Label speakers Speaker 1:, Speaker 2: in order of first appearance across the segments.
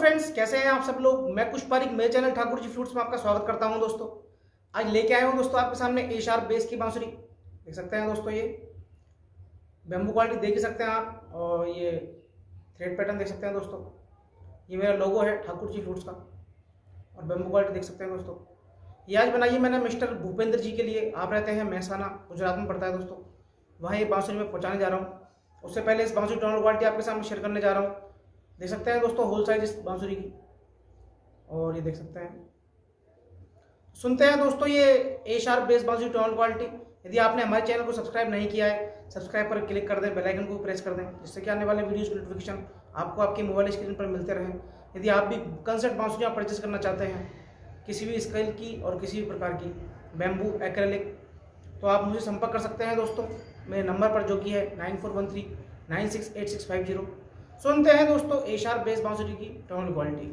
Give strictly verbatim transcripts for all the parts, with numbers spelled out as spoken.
Speaker 1: Friends, कैसे हैं आप सब लोग। मैं कुश पारिक, मेरे चैनल ठाकुर जी फ्रूट्स में आपका स्वागत करता हूं। दोस्तों आज लेके आया हूं दोस्तों आपके सामने ए शार्प बेस की बांसुरी। देख सकते हैं दोस्तों, ये बैम्बू क्वालिटी देख ही सकते हैं आप, और ये थ्रेड पैटर्न देख सकते हैं दोस्तों। ये मेरा लोगो है ठाकुर जी फ्रूट्स का, और बैम्बू क्वालिटी देख सकते हैं दोस्तों। ये आज बनाई है मैंने मिस्टर भूपेंद्र जी के लिए। आप रहते हैं महसाना, गुजरात में पड़ता है दोस्तों। वहाँ ये बांसुरी में पहुँचाने जा रहा हूँ। उससे पहले इस बांसुरी टोनल क्वालिटी आपके सामने शेयर करने जा रहा हूँ। देख सकते हैं दोस्तों होल साइज इस बांसुरी की, और ये देख सकते हैं। सुनते हैं दोस्तों ये ए शार्प बेस बांसुरी टोनल क्वालिटी। यदि आपने हमारे चैनल को सब्सक्राइब नहीं किया है, सब्सक्राइब पर क्लिक कर दें, बेल आइकन को प्रेस कर दें, जिससे कि आने वाले वीडियोस की नोटिफिकेशन आपको आपके मोबाइल स्क्रीन पर मिलते रहें। यदि आप भी कंसर्ट बांसुरियाँ परचेज करना चाहते हैं, किसी भी स्केल की और किसी भी प्रकार की, बैम्बू, एक्रेलिक, तो आप मुझे संपर्क कर सकते हैं दोस्तों मेरे नंबर पर, जो कि है nine four one three nine six eight six five zero. सुनते हैं दोस्तों ए शार्प बेस बांसुरी की टोनल क्वालिटी।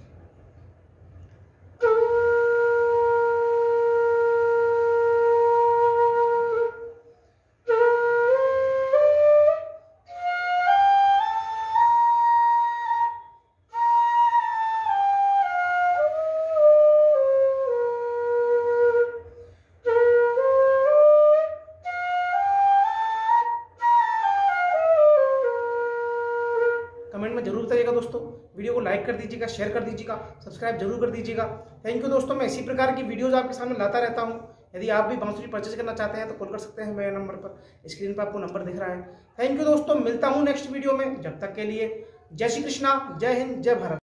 Speaker 1: कमेंट में जरूर बताइएगा दोस्तों। वीडियो को लाइक कर दीजिएगा, शेयर कर दीजिएगा, सब्सक्राइब जरूर कर दीजिएगा। थैंक यू दोस्तों। मैं इसी प्रकार की वीडियोस आपके सामने लाता रहता हूं। यदि आप भी बांसुरी परचेज करना चाहते हैं तो कॉल कर सकते हैं मेरे नंबर पर। स्क्रीन पर आपको नंबर दिख रहा है। थैंक यू दोस्तों, मिलता हूं नेक्स्ट वीडियो में। जब तक के लिए जय श्री कृष्णा, जय हिंद, जय भारत।